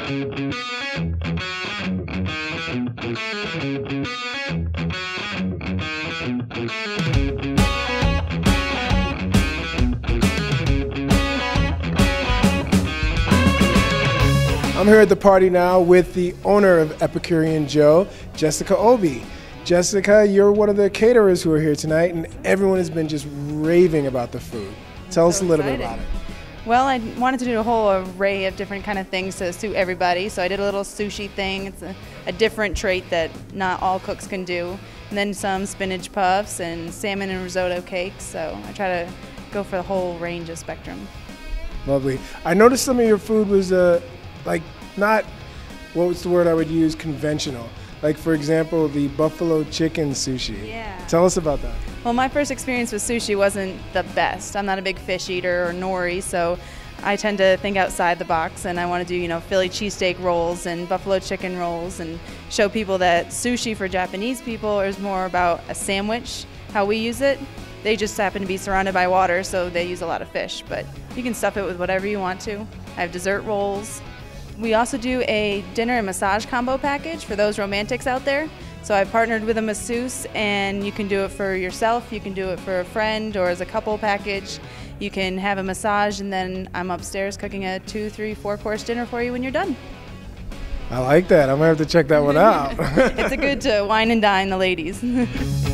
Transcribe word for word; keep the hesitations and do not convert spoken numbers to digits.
I'm here at the party now with the owner of Epicurean Joe, Jessica Obi. Jessica, you're one of the caterers who are here tonight, and everyone has been just raving about the food. Tell I'm us so a little excited. bit about it. Well, I wanted to do a whole array of different kind of things to suit everybody, so I did a little sushi thing. It's a, a different trait that not all cooks can do. And then some spinach puffs and salmon and risotto cakes, so I try to go for the whole range of spectrum. Lovely. I noticed some of your food was uh, like not, what was the word I would use, conventional. Like, for example, the buffalo chicken sushi. Yeah. Tell us about that. Well, my first experience with sushi wasn't the best. I'm not a big fish eater or nori, so I tend to think outside the box, and I want to do, you know, Philly cheesesteak rolls and buffalo chicken rolls and show people that sushi for Japanese people is more about a sandwich, how we use it. They just happen to be surrounded by water, so they use a lot of fish, but you can stuff it with whatever you want to. I have dessert rolls. We also do a dinner and massage combo package for those romantics out there. So I've partnered with a masseuse, and you can do it for yourself, you can do it for a friend, or as a couple package. You can have a massage, and then I'm upstairs cooking a two, three, four course dinner for you when you're done. I like that. I'm gonna have to check that one out. It's a good to wine and dine the ladies.